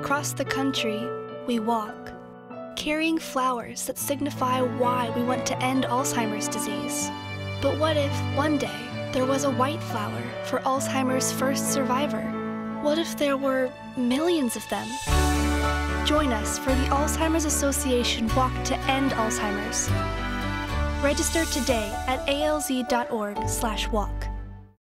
Across the country, we walk, carrying flowers that signify why we want to end Alzheimer's disease. But what if, one day, there was a white flower for Alzheimer's first survivor? What if there were millions of them? Join us for the Alzheimer's Association Walk to End Alzheimer's. Register today at alz.org/walk.